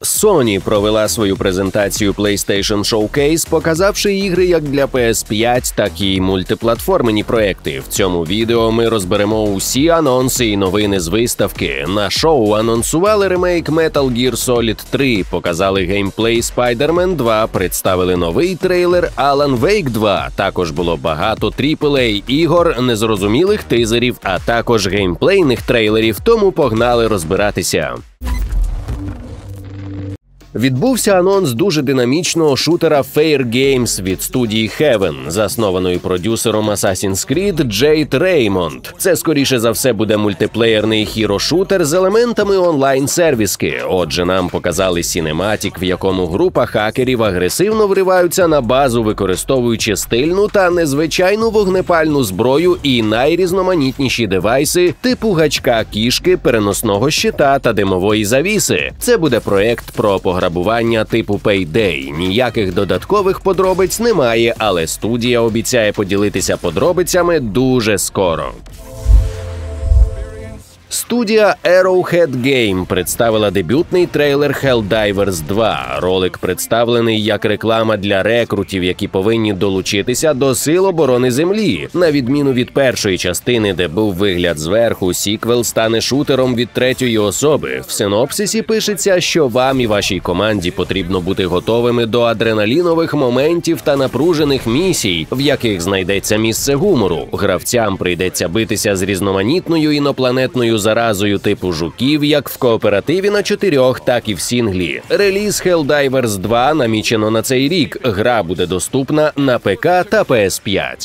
Sony провела свою презентацію PlayStation Showcase, показавши ігри як для PS5, так і мультиплатформені проекти. В цьому відео ми розберемо усі анонси і новини з виставки. На шоу анонсували ремейк Metal Gear Solid 3, показали геймплей Spider-Man 2, представили новий трейлер Alan Wake 2. Також було багато AAA ігор, незрозумілих тизерів, а також геймплейних трейлерів, тому погнали розбиратися. Відбувся анонс дуже динамічного шутера Fair Games від студії Heaven, заснованої продюсером Assassin's Creed Джейд Реймонд. Це, скоріше за все, буде мультиплеєрний хіро-шутер з елементами онлайн-сервіски. Отже, нам показали сінематік, в якому група хакерів агресивно вриваються на базу, використовуючи стильну та незвичайну вогнепальну зброю і найрізноманітніші девайси типу гачка кішки, переносного щита та димової завіси. Це буде проект про пограбування типу Payday. Ніяких додаткових подробиць немає, але студія обіцяє поділитися подробицями дуже скоро. Студія Arrowhead Game представила дебютний трейлер Helldivers 2. Ролик представлений як реклама для рекрутів, які повинні долучитися до Сил оборони Землі. На відміну від першої частини, де був вигляд зверху, сіквел стане шутером від третьої особи. В синопсисі пишеться, що вам і вашій команді потрібно бути готовими до адреналінових моментів та напружених місій, в яких знайдеться місце гумору. Гравцям прийдеться битися з різноманітною інопланетною заразою типу жуків, як в кооперативі на 4, так і в сінглі. Реліз Helldivers 2 намічено на цей рік. Гра буде доступна на ПК та PS5.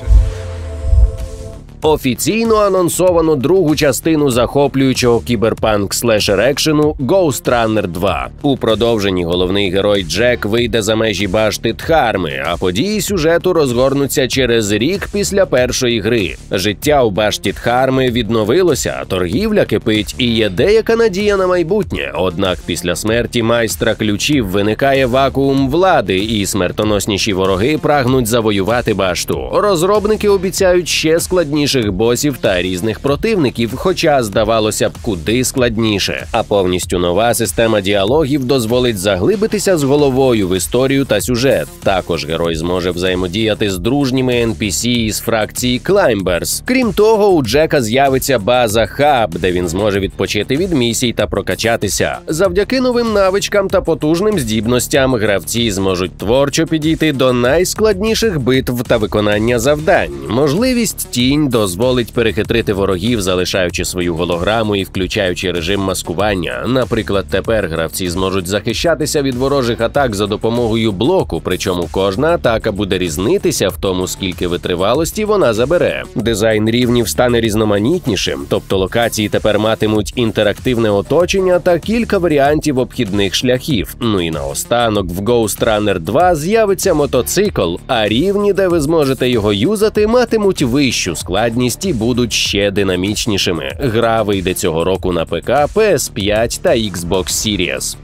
Офіційно анонсовано другу частину захоплюючого кіберпанк-слешер-екшену Ghost Runner 2. У продовженні головний герой Джек вийде за межі башти Дхарми, а події сюжету розгорнуться через рік після першої гри. Життя у башті Дхарми відновилося, торгівля кипить і є деяка надія на майбутнє. Однак після смерті майстра ключів виникає вакуум влади, і смертоносніші вороги прагнуть завоювати башту. Розробники обіцяють ще складніше босів та різних противників, хоча, здавалося б, куди складніше. А повністю нова система діалогів дозволить заглибитися з головою в історію та сюжет. Також герой зможе взаємодіяти з дружніми NPC із фракції Climbers. Крім того, у Джека з'явиться база Хаб, де він зможе відпочити від місій та прокачатися. Завдяки новим навичкам та потужним здібностям гравці зможуть творчо підійти до найскладніших битв та виконання завдань. Можливість тінь дозволить перехитрити ворогів, залишаючи свою голограму і включаючи режим маскування. Наприклад, тепер гравці зможуть захищатися від ворожих атак за допомогою блоку, причому кожна атака буде різнитися в тому, скільки витривалості вона забере. Дизайн рівнів стане різноманітнішим, тобто локації тепер матимуть інтерактивне оточення та кілька варіантів обхідних шляхів. Ну і наостанок в Ghost Runner 2 з'явиться мотоцикл, а рівні, де ви зможете його юзати, матимуть вищу складність і будуть ще динамічнішими. Гра вийде цього року на ПК, PS5 та Xbox Series.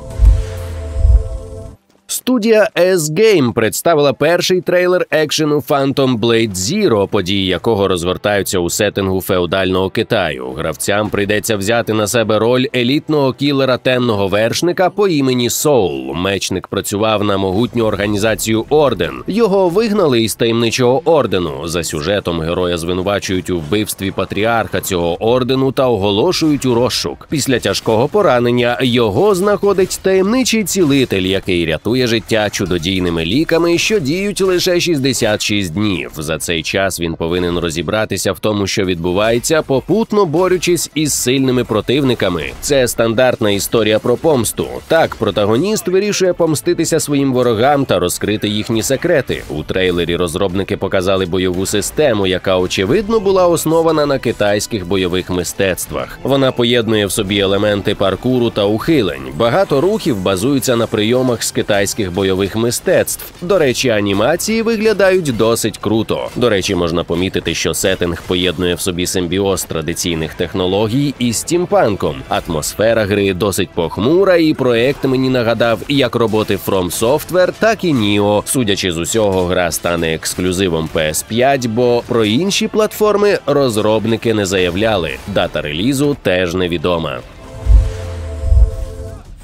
Студія S-Game представила перший трейлер екшену Phantom Blade Zero, події якого розгортаються у сеттингу феодального Китаю. Гравцям прийдеться взяти на себе роль елітного кілера темного вершника по імені Soul. Мечник працював на могутню організацію Орден. Його вигнали із таємничого ордену. За сюжетом героя звинувачують у вбивстві патріарха цього ордену та оголошують у розшук. Після тяжкого поранення його знаходить таємничий цілитель, який рятує життя чудодійними ліками, що діють лише 66 днів. За цей час він повинен розібратися в тому, що відбувається, попутно борючись із сильними противниками. Це стандартна історія про помсту. Так, протагоніст вирішує помститися своїм ворогам та розкрити їхні секрети. У трейлері розробники показали бойову систему, яка, очевидно, була основана на китайських бойових мистецтвах. Вона поєднує в собі елементи паркуру та ухилень. Багато рухів базуються на прийомах з китайських бойових мистецтв. До речі, анімації виглядають досить круто. До речі, можна помітити, що сеттинг поєднує в собі симбіоз традиційних технологій із стімпанком. Атмосфера гри досить похмура, і проект мені нагадав як роботи From Software, так і Nioh. Судячи з усього, гра стане ексклюзивом PS5, бо про інші платформи розробники не заявляли. Дата релізу теж невідома.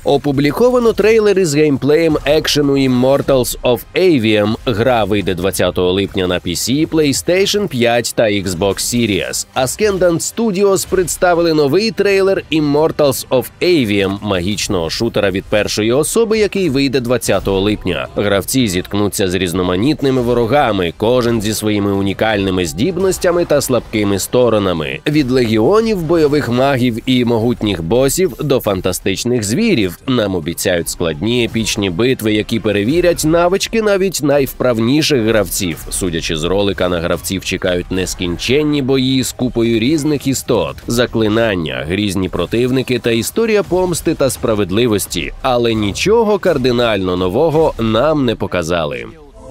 Опубліковано трейлери з геймплеєм екшену Immortals of Aveum. Гра вийде 20 липня на PC, PlayStation 5 та Xbox Series. Ascendant Studios представили новий трейлер Immortals of Aveum, магічного шутера від першої особи, який вийде 20 липня. Гравці зіткнуться з різноманітними ворогами, кожен зі своїми унікальними здібностями та слабкими сторонами. Від легіонів, бойових магів і могутніх босів до фантастичних звірів. Нам обіцяють складні епічні битви, які перевірять навички навіть найвправніших гравців. Судячи з ролика, на гравців чекають нескінченні бої з купою різних істот, заклинання, грізні противники та історія помсти та справедливості. Але нічого кардинально нового нам не показали.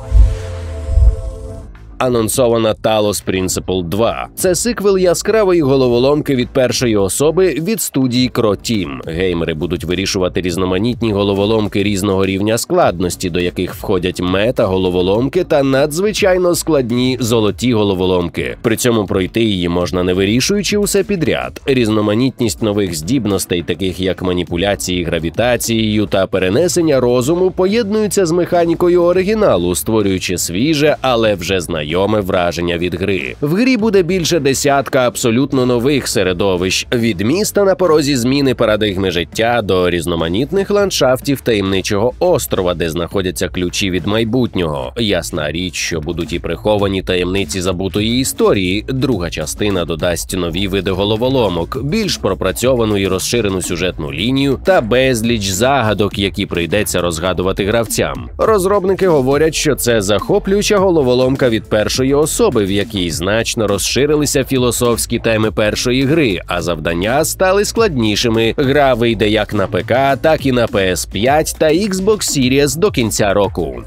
Анонсована Talos Principle 2. Це сиквел яскравої головоломки від першої особи від студії Crow Team. Геймери будуть вирішувати різноманітні головоломки різного рівня складності, до яких входять мета-головоломки та надзвичайно складні золоті головоломки. При цьому пройти її можна не вирішуючи усе підряд. Різноманітність нових здібностей, таких як маніпуляції гравітацією та перенесення розуму, поєднуються з механікою оригіналу, створюючи свіже, але вже знайоме враження від гри. В грі буде більше десятка абсолютно нових середовищ, від міста на порозі зміни парадигми життя до різноманітних ландшафтів таємничого острова, де знаходяться ключі від майбутнього. Ясна річ, що будуть і приховані таємниці забутої історії. Друга частина додасть нові види головоломок, більш пропрацьовану і розширену сюжетну лінію та безліч загадок, які прийдеться розгадувати гравцям. Розробники говорять, що це захоплююча головоломка від першої особи, в якій значно розширилися філософські теми першої гри, а завдання стали складнішими. Гра вийде як на ПК, так і на PS5 та Xbox Series до кінця року.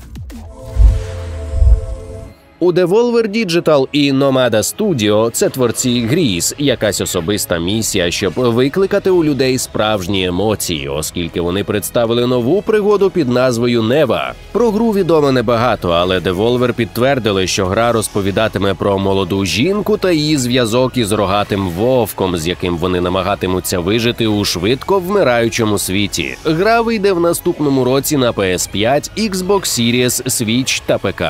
У Devolver Digital і Nomada Studio, це творці Gris, якась особиста місія, щоб викликати у людей справжні емоції, оскільки вони представили нову пригоду під назвою Neva. Про гру відомо небагато, але Devolver підтвердили, що гра розповідатиме про молоду жінку та її зв'язок із рогатим вовком, з яким вони намагатимуться вижити у швидко вмираючому світі. Гра вийде в наступному році на PS5, Xbox Series, Switch та ПК.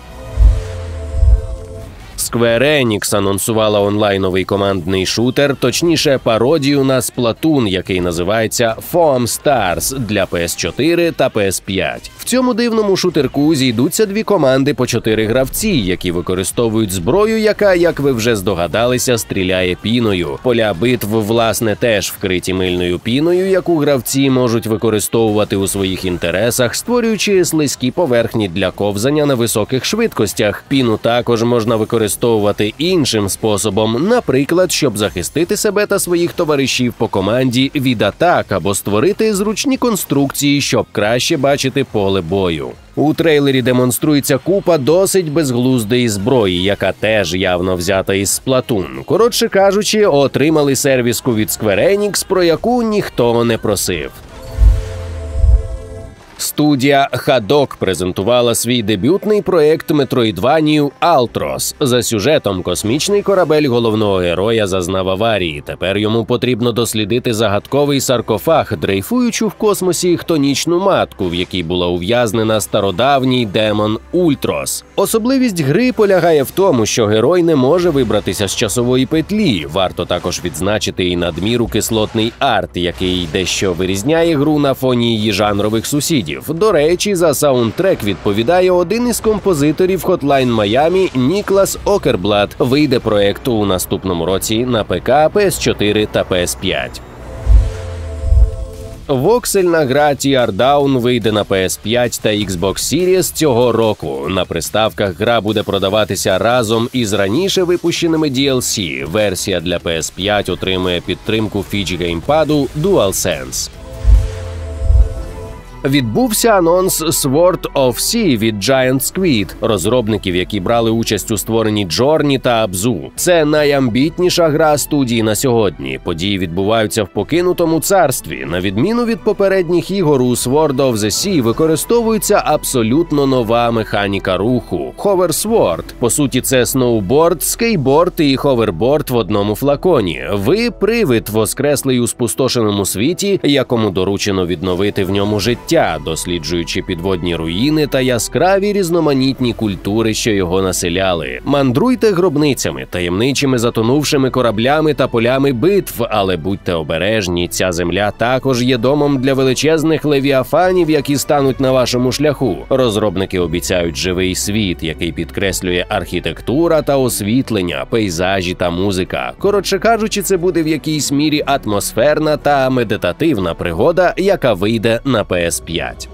Square Enix анонсувала онлайновий командний шутер, точніше пародію на Splatoon, який називається Foam Stars для PS4 та PS5. В цьому дивному шутерку зійдуться дві команди по 4 гравці, які використовують зброю, яка, як ви вже здогадалися, стріляє піною. Поля битв, власне, теж вкриті мильною піною, яку гравці можуть використовувати у своїх інтересах, створюючи слизькі поверхні для ковзання на високих швидкостях. Піну також можна використовувати іншим способом, наприклад, щоб захистити себе та своїх товаришів по команді від атак або створити зручні конструкції, щоб краще бачити поле бою. У трейлері демонструється купа досить безглуздої зброї, яка теж явно взята із Splatoon. Коротше кажучи, отримали сервіску від Square Enix, про яку ніхто не просив. Студія Haddock презентувала свій дебютний проєкт Metroidvania Altroz. За сюжетом космічний корабель головного героя зазнав аварії. Тепер йому потрібно дослідити загадковий саркофаг, дрейфуючу в космосі хтонічну матку, в якій була ув'язнена стародавній демон Ультрос. Особливість гри полягає в тому, що герой не може вибратися з часової петлі. Варто також відзначити і надміру кислотний арт, який дещо вирізняє гру на фоні її жанрових сусідів. До речі, за саундтрек відповідає один із композиторів Hotline Miami Ніколас Окерблат. Вийде проєкт у наступному році на ПК, PS4 та PS5. Воксельна гра Teardown вийде на PS5 та Xbox Series цього року. На приставках гра буде продаватися разом із раніше випущеними DLC. Версія для PS5 отримує підтримку фіч геймпаду DualSense. Відбувся анонс Sword of Sea від Giant Squid, розробників, які брали участь у створенні Journey та Abzu. Це найамбітніша гра студії на сьогодні. Події відбуваються в покинутому царстві. На відміну від попередніх ігор, у Sword of the Sea використовується абсолютно нова механіка руху – Hoversword. По суті, це сноуборд, скейтборд і ховерборд в одному флаконі. Ви – привид, воскреслий у спустошеному світі, якому доручено відновити в ньому життя, досліджуючи підводні руїни та яскраві різноманітні культури, що його населяли. Мандруйте гробницями, таємничими затонувшими кораблями та полями битв, але будьте обережні, ця земля також є домом для величезних левіафанів, які стануть на вашому шляху. Розробники обіцяють живий світ, який підкреслює архітектура та освітлення, пейзажі та музика. Коротше кажучи, це буде в якійсь мірі атмосферна та медитативна пригода, яка вийде на PS5.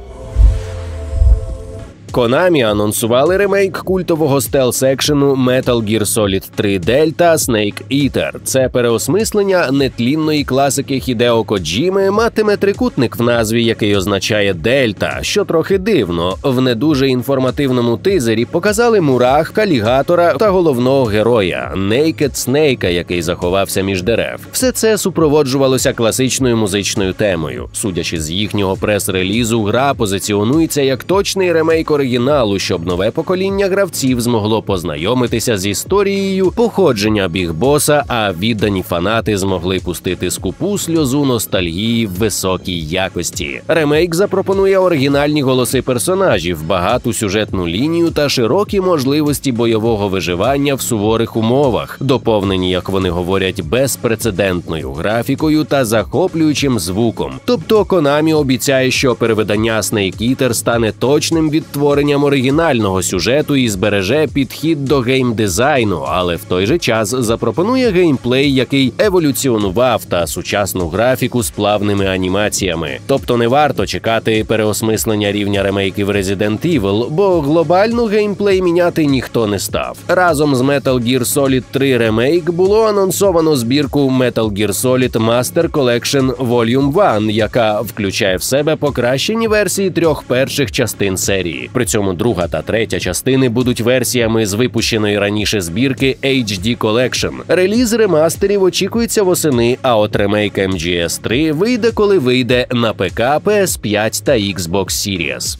Konami анонсували ремейк культового стелс-екшену Metal Gear Solid 3 Delta Snake Eater. Це переосмислення нетлінної класики Хідео Коджіми матиме трикутник в назві, який означає Дельта, що трохи дивно. В не дуже інформативному тизері показали мурах, алігатора та головного героя – Naked Snake, який заховався між дерев. Все це супроводжувалося класичною музичною темою. Судячи з їхнього прес-релізу, гра позиціонується як точний ремейк оригіналу, щоб нове покоління гравців змогло познайомитися з історією походження Біг-боса, а віддані фанати змогли пустити скупу сльозу ностальгії в високій якості. Ремейк запропонує оригінальні голоси персонажів, багату сюжетну лінію та широкі можливості бойового виживання в суворих умовах, доповнені, як вони говорять, безпрецедентною графікою та захоплюючим звуком. Тобто Konami обіцяє, що перевидання Snake Eater стане точним відтворенням оригінального сюжету і збереже підхід до геймдизайну, але в той же час запропонує геймплей, який еволюціонував, та сучасну графіку з плавними анімаціями. Тобто не варто чекати переосмислення рівня ремейків Resident Evil, бо глобально геймплей міняти ніхто не став. Разом з Metal Gear Solid 3 Remake було анонсовано збірку Metal Gear Solid Master Collection Volume 1, яка включає в себе покращені версії трьох перших частин серії. При цьому друга та третя частини будуть версіями з випущеної раніше збірки HD Collection. Реліз ремастерів очікується восени, а от ремейк MGS 3 вийде, коли вийде на ПК, PS5 та Xbox Series.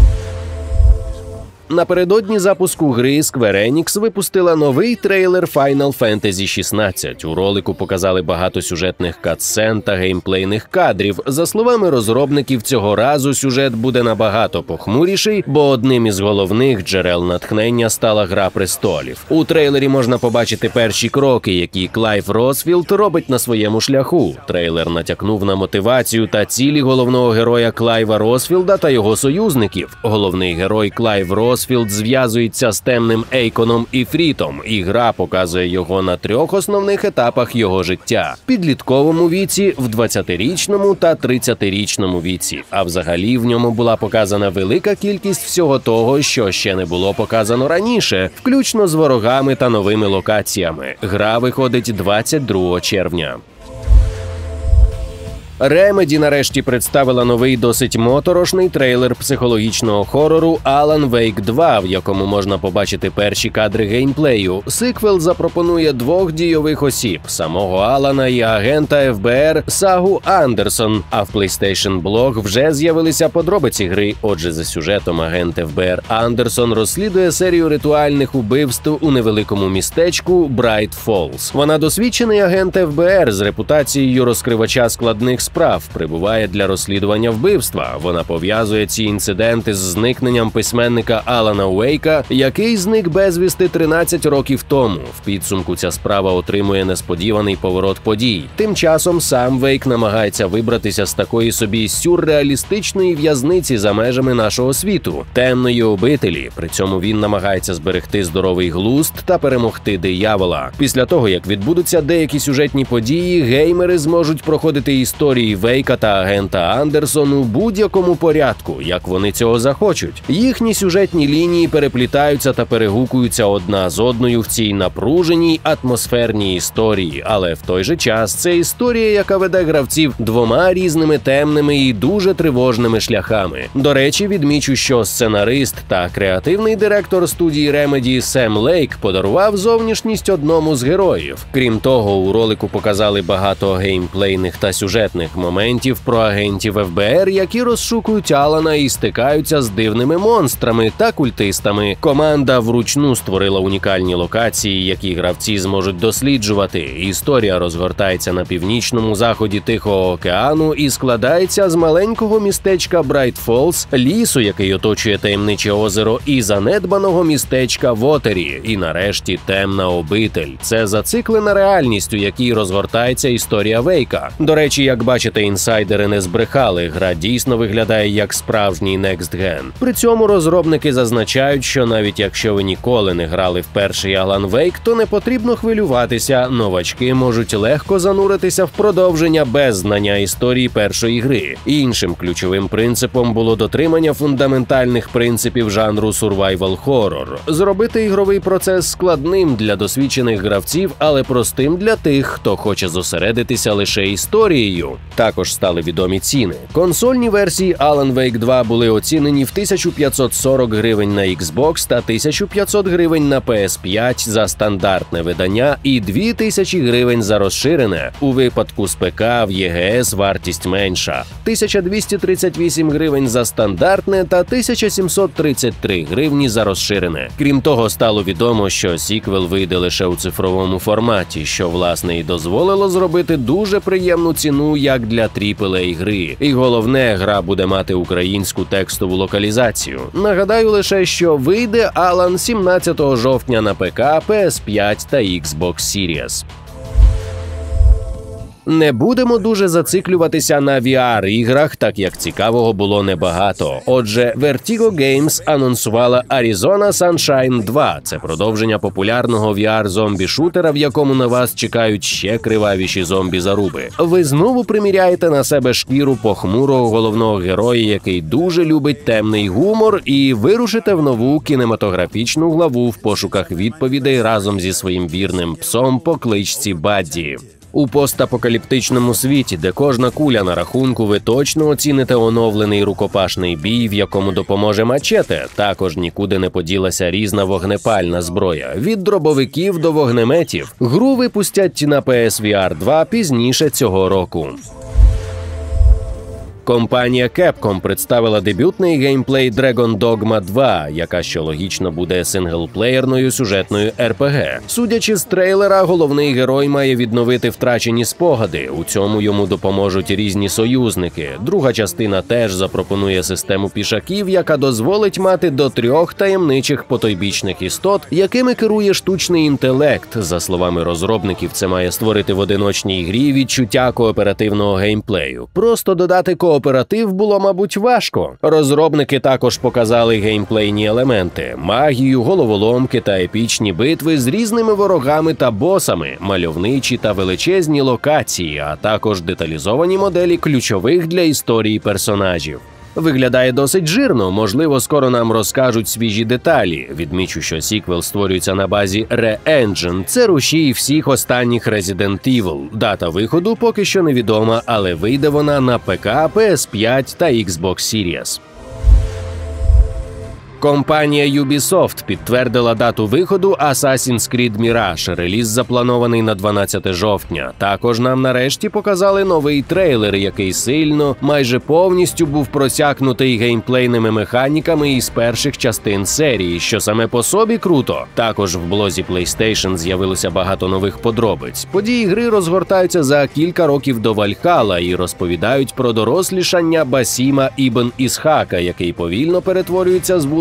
Напередодні запуску гри Square Enix випустила новий трейлер Final Fantasy XVI. У ролику показали багато сюжетних катсцен та геймплейних кадрів. За словами розробників, цього разу сюжет буде набагато похмуріший, бо одним із головних джерел натхнення стала Гра престолів. У трейлері можна побачити перші кроки, які Клайв Росфілд робить на своєму шляху. Трейлер натякнув на мотивацію та цілі головного героя Клайва Росфілда та його союзників. Головний герой Клайв Росфілд зв'язується з темним Ейконом і Фрітом, і гра показує його на трьох основних етапах його життя – підлітковому віці, в 20-річному та 30-річному віці. А взагалі в ньому була показана велика кількість всього того, що ще не було показано раніше, включно з ворогами та новими локаціями. Гра виходить 22 червня. Remedy нарешті представила новий досить моторошний трейлер психологічного хорору Alan Wake 2, в якому можна побачити перші кадри геймплею. Сиквел запропонує двох дійових осіб – самого Алана і агента ФБР Сагу Андерсон. А в PlayStation Blog вже з'явилися подробиці гри. Отже, за сюжетом агент ФБР Андерсон розслідує серію ритуальних убивств у невеликому містечку Bright Falls. Вона досвідчений агент ФБР з репутацією розкривача складних справ, прибуває для розслідування вбивства. Вона пов'язує ці інциденти з зникненням письменника Алана Уейка, який зник безвісти 13 років тому. В підсумку ця справа отримує несподіваний поворот подій. Тим часом сам Вейк намагається вибратися з такої собі сюрреалістичної в'язниці за межами нашого світу – темної обителі. При цьому він намагається зберегти здоровий глузд та перемогти диявола. Після того, як відбудуться деякі сюжетні події, геймери зможуть проходити історію історії Вейка та агента Андерсон у будь-якому порядку, як вони цього захочуть. Їхні сюжетні лінії переплітаються та перегукуються одна з одною в цій напруженій атмосферній історії, але в той же час це історія, яка веде гравців двома різними темними і дуже тривожними шляхами. До речі, відмічу, що сценарист та креативний директор студії Remedy Сем Лейк подарував зовнішність одному з героїв. Крім того, у ролику показали багато геймплейних та сюжетних моментів про агентів ФБР, які розшукують Алана і стикаються з дивними монстрами та культистами. Команда вручну створила унікальні локації, які гравці зможуть досліджувати. Історія розгортається на північному заході Тихого океану і складається з маленького містечка Брайт Фолз, лісу, який оточує таємниче озеро, і занедбаного містечка Вотері, і нарешті темна обитель. Це зациклена реальність, у якій розгортається історія Вейка. До речі, як бачите, інсайдери не збрехали, гра дійсно виглядає як справжній Next Gen. При цьому розробники зазначають, що навіть якщо ви ніколи не грали в перший Alan Wake, то не потрібно хвилюватися, новачки можуть легко зануритися в продовження без знання історії першої гри. Іншим ключовим принципом було дотримання фундаментальних принципів жанру survival horror. Зробити ігровий процес складним для досвідчених гравців, але простим для тих, хто хоче зосередитися лише історією. Також стали відомі ціни. Консольні версії Alan Wake 2 були оцінені в 1540 гривень на Xbox та 1500 гривень на PS5 за стандартне видання і 2000 гривень за розширене. У випадку з ПК в ЄГС вартість менша – 1238 гривень за стандартне та 1733 гривні за розширене. Крім того, стало відомо, що сіквел вийде лише у цифровому форматі, що, власне, і дозволило зробити дуже приємну ціну як для AAA-гри. І головне, гра буде мати українську текстову локалізацію. Нагадаю лише, що вийде Alan 17 жовтня на ПК, PS5 та Xbox Series. Не будемо дуже зациклюватися на VR-іграх, так як цікавого було небагато. Отже, Vertigo Games анонсувала Arizona Sunshine 2. Це продовження популярного VR-зомбі-шутера, в якому на вас чекають ще кривавіші зомбі-заруби. Ви знову приміряєте на себе шкіру похмурого головного героя, який дуже любить темний гумор, і вирушите в нову кінематографічну главу в пошуках відповідей разом зі своїм вірним псом по кличці Бадді. У постапокаліптичному світі, де кожна куля на рахунку, ви точно оціните оновлений рукопашний бій, в якому допоможе мачете. Також нікуди не поділася різна вогнепальна зброя, від дробовиків до вогнеметів. Гру випустять на PSVR 2 пізніше цього року. Компанія Capcom представила дебютний геймплей Dragon Dogma 2, яка, що логічно, буде синглплеєрною сюжетною RPG. Судячи з трейлера, головний герой має відновити втрачені спогади. У цьому йому допоможуть різні союзники. Друга частина теж запропонує систему пішаків, яка дозволить мати до 3 таємничих потойбічних істот, якими керує штучний інтелект. За словами розробників, це має створити в одиночній грі відчуття кооперативного геймплею. Просто додати кооператив було, мабуть, важко. Розробники також показали геймплейні елементи, магію, головоломки та епічні битви з різними ворогами та босами, мальовничі та величезні локації, а також деталізовані моделі ключових для історії персонажів. Виглядає досить жирно, можливо, скоро нам розкажуть свіжі деталі. Відмічу, що сіквел створюється на базі Re-Engine. Це рушій всіх останніх Resident Evil. Дата виходу поки що невідома, але вийде вона на ПК, PS5 та Xbox Series. Компанія Ubisoft підтвердила дату виходу Assassin's Creed Mirage. Реліз запланований на 12 жовтня. Також нам нарешті показали новий трейлер, який сильно, майже повністю був просякнутий геймплейними механіками із перших частин серії, що саме по собі круто. Також в блозі PlayStation з'явилося багато нових подробиць. Події гри розгортаються за кілька років до Вальхалла і розповідають про дорослішання Басіма Ібн Ісхака, який повільно перетворюється з вулиці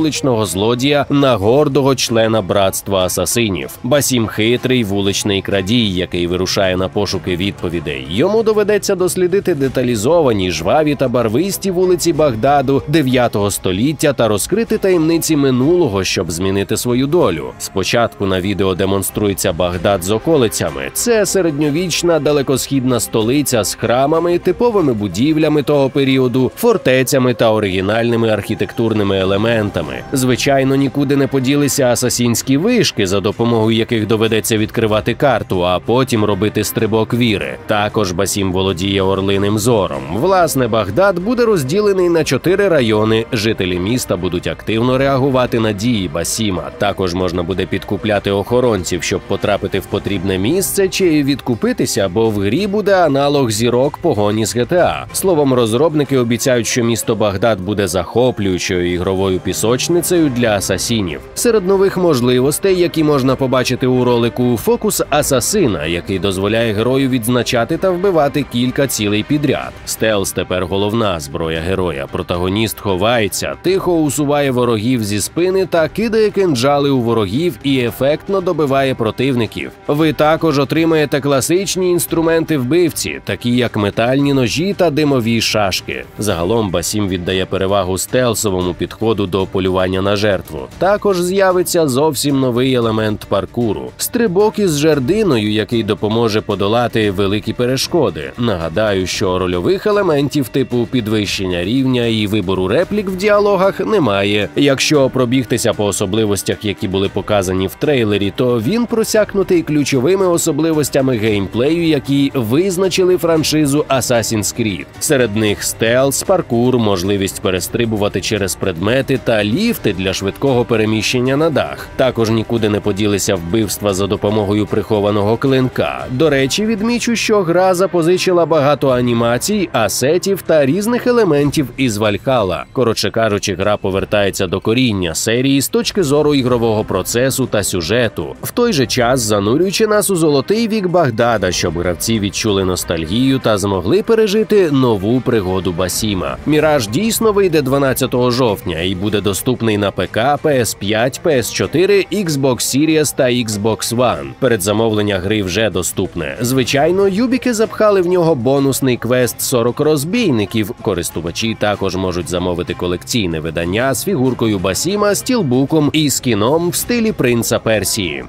вуличного злодія на гордого члена братства асасинів. Басім хитрий вуличний крадій, який вирушає на пошуки відповідей. Йому доведеться дослідити деталізовані, жваві та барвисті вулиці Багдаду 9 століття та розкрити таємниці минулого, щоб змінити свою долю. Спочатку на відео демонструється Багдад з околицями. Це середньовічна далекосхідна столиця з храмами, типовими будівлями того періоду, фортецями та оригінальними архітектурними елементами. Звичайно, нікуди не поділися асасінські вишки, за допомогою яких доведеться відкривати карту, а потім робити стрибок віри. Також Басім володіє орлиним зором. Власне, Багдад буде розділений на 4 райони. Жителі міста будуть активно реагувати на дії Басіма. Також можна буде підкупляти охоронців, щоб потрапити в потрібне місце чи відкупитися, бо в грі буде аналог зірок погоні з GTA. Словом, розробники обіцяють, що місто Багдад буде захоплюючою ігровою пісочницею для асасінів. Серед нових можливостей, які можна побачити у ролику, фокус асасина, який дозволяє герою відзначати та вбивати кілька цілей підряд. Стелс тепер головна зброя героя. Протагоніст ховається, тихо усуває ворогів зі спини та кидає кинджали у ворогів і ефектно добиває противників. Ви також отримаєте класичні інструменти вбивці, такі як метальні ножі та димові шашки. Загалом Басім віддає перевагу стелсовому підходу до полювання на жертву. Також з'явиться зовсім новий елемент паркуру – стрибок із жердиною, який допоможе подолати великі перешкоди. Нагадаю, що рольових елементів типу підвищення рівня і вибору реплік в діалогах немає. Якщо пробігтися по особливостях, які були показані в трейлері, то він просякнутий ключовими особливостями геймплею, які визначили франшизу Assassin's Creed. Серед них стелс, паркур, можливість перестрибувати через предмети та ліфти для швидкого переміщення на дах. Також нікуди не поділися вбивства за допомогою прихованого клинка. До речі, відмічу, що гра запозичила багато анімацій, асетів та різних елементів із Valhalla. Коротше кажучи, гра повертається до коріння серії з точки зору ігрового процесу та сюжету, в той же час занурюючи нас у золотий вік Багдада, щоб гравці відчули ностальгію та змогли пережити нову пригоду Басіма. Міраж дійсно вийде 12 жовтня і буде доступний на ПК, PS5, PS4, Xbox Series та Xbox One. Передзамовлення гри вже доступне. Звичайно, юбіки запхали в нього бонусний квест 40 розбійників. Користувачі також можуть замовити колекційне видання з фігуркою Басіма, стілбуком і скіном в стилі принца Персії.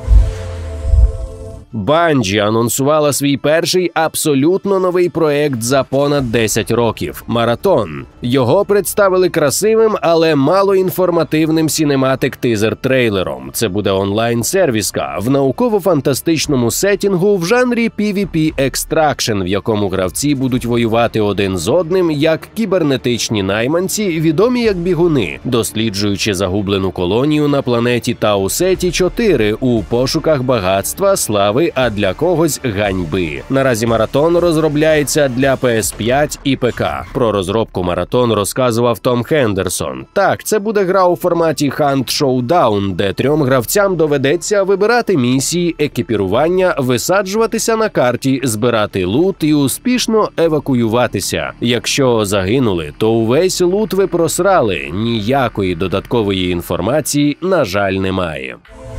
Bungie анонсувала свій перший абсолютно новий проект за понад 10 років – «Маратон». Його представили красивим, але малоінформативним сінематик-тизер-трейлером. Це буде онлайн-сервіска в науково-фантастичному сеттінгу в жанрі PvP Extraction, в якому гравці будуть воювати один з одним як кібернетичні найманці, відомі як бігуни, досліджуючи загублену колонію на планеті Тау-Сеті-4 у пошуках багатства, слави, а для когось ганьби. Наразі «Маратон» розробляється для PS5 і ПК. Про розробку «Маратон» розказував Том Хендерсон. Так, це буде гра у форматі Hunt Showdown, де 3 гравцям доведеться вибирати місії, екіпірування, висаджуватися на карті, збирати лут і успішно евакуюватися. Якщо загинули, то увесь лут ви просрали. Ніякої додаткової інформації, на жаль, немає.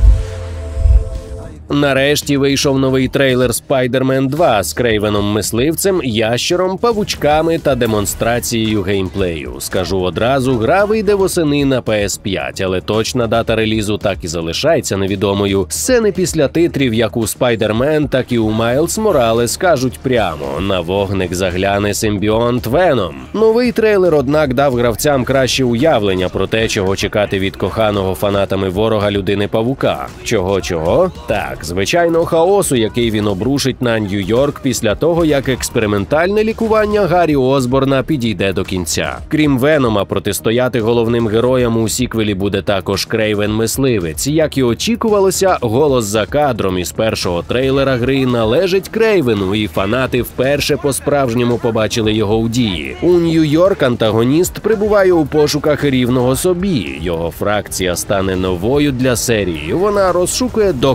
Нарешті вийшов новий трейлер Spider-Man 2 з Крейвеном-мисливцем, ящером, павучками та демонстрацією геймплею. Скажу одразу, гра вийде восени на PS5, але точна дата релізу так і залишається невідомою. Сцени після титрів як у Spider-Man, так і у Майлз Моралес кажуть прямо – на вогник загляне симбіонт Веном. Новий трейлер, однак, дав гравцям краще уявлення про те, чого чекати від коханого фанатами ворога Людини-павука. Чого? Так. Звичайно, хаосу, який він обрушить на Нью-Йорк після того, як експериментальне лікування Гаррі Осборна підійде до кінця. Крім Венома, протистояти головним героям у сіквелі буде також Крейвен-мисливець. Як і очікувалося, голос за кадром із першого трейлера гри належить Крейвену, і фанати вперше по-справжньому побачили його у дії. У Нью-Йорк антагоніст прибуває у пошуках рівного собі. Його фракція стане новою для серії. Вона розшукує доктора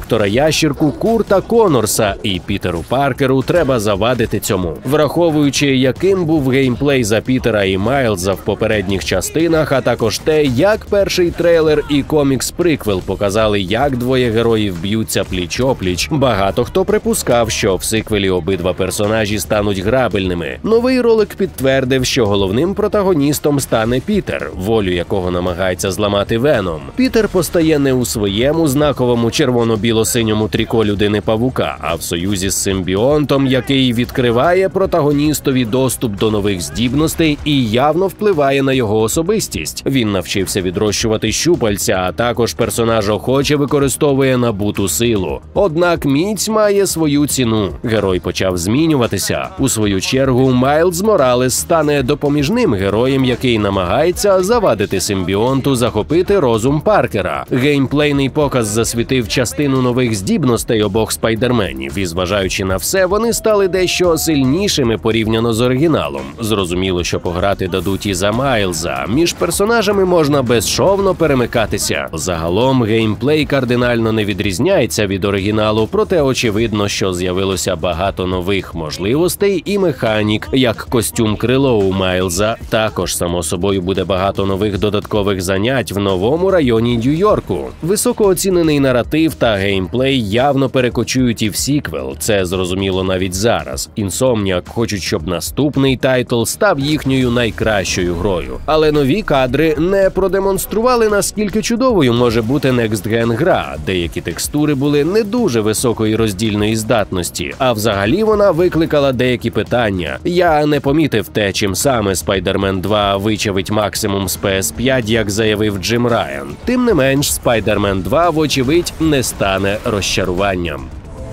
ящірку Курта Конорса, і Пітеру Паркеру треба завадити цьому. Враховуючи, яким був геймплей за Пітера і Майлза в попередніх частинах, а також те, як перший трейлер і комікс-приквел показали, як двоє героїв б'ються пліч-опліч, багато хто припускав, що в сиквелі обидва персонажі стануть грабельними. Новий ролик підтвердив, що головним протагоністом стане Пітер, волю якого намагається зламати Веном. Пітер постає не у своєму знаковому червоно-біло-синьому тріко Людини-павука, а в союзі з симбіонтом, який відкриває протагоністові доступ до нових здібностей і явно впливає на його особистість. Він навчився відрощувати щупальця, а також персонаж охоче використовує набуту силу. Однак міць має свою ціну. Герой почав змінюватися. У свою чергу, Майлз Моралес стане допоміжним героєм, який намагається завадити симбіонту захопити розум Паркера. Геймплейний показ засвітив частину нових здібностей обох спайдерменів, і зважаючи на все, вони стали дещо сильнішими порівняно з оригіналом. Зрозуміло, що пограти дадуть і за Майлза. Між персонажами можна безшовно перемикатися. Загалом геймплей кардинально не відрізняється від оригіналу, проте очевидно, що з'явилося багато нових можливостей і механік, як костюм крило у Майлза. Також, само собою, буде багато нових додаткових занять в новому районі Нью-Йорку. Високооцінений наратив та геймплей явно перекочують і в сіквел. Це зрозуміло навіть зараз. Insomniac хочуть, щоб наступний тайтл став їхньою найкращою грою. Але нові кадри не продемонстрували, наскільки чудовою може бути Next-Gen гра. Деякі текстури були не дуже високої роздільної здатності, а взагалі вона викликала деякі питання. Я не помітив те, чим саме Spider-Man 2 вичавить максимум з PS5, як заявив Джим Райан. Тим не менш, Spider-Man 2, вочевидь, не стане розчаруванням.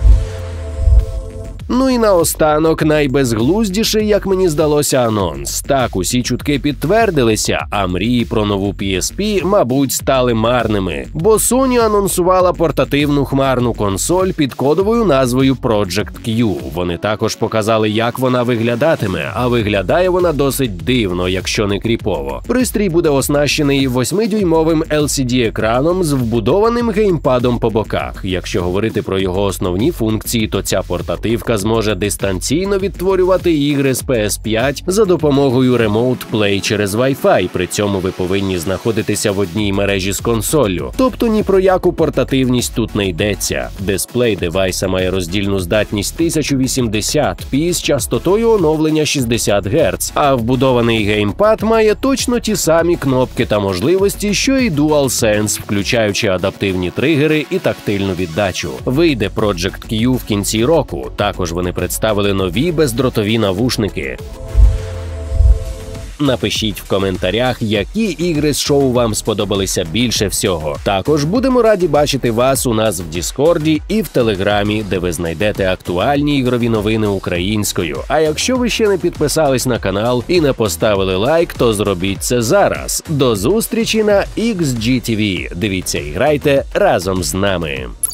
Ну і наостанок найбезглуздіший, як мені здалося, анонс. Так, усі чутки підтвердилися, а мрії про нову PSP, мабуть, стали марними. Бо Sony анонсувала портативну хмарну консоль під кодовою назвою Project Q. Вони також показали, як вона виглядатиме, а виглядає вона досить дивно, якщо не кріпово. Пристрій буде оснащений 8-дюймовим LCD-екраном з вбудованим геймпадом по боках. Якщо говорити про його основні функції, то ця портативка зможе дистанційно відтворювати ігри з PS5 за допомогою Remote Play через Wi-Fi, при цьому ви повинні знаходитися в одній мережі з консоллю. Тобто ні про яку портативність тут не йдеться. Дисплей девайса має роздільну здатність 1080p з частотою оновлення 60 Гц, а вбудований геймпад має точно ті самі кнопки та можливості, що і DualSense, включаючи адаптивні тригери і тактильну віддачу. Вийде Project Q в кінці року. Також вони представили нові бездротові навушники. Напишіть в коментарях, які ігри з шоу вам сподобалися більше всього. Також будемо раді бачити вас у нас в Діскорді і в Телеграмі, де ви знайдете актуальні ігрові новини українською. А якщо ви ще не підписались на канал і не поставили лайк, то зробіть це зараз. До зустрічі на XGTV. Дивіться і грайте разом з нами.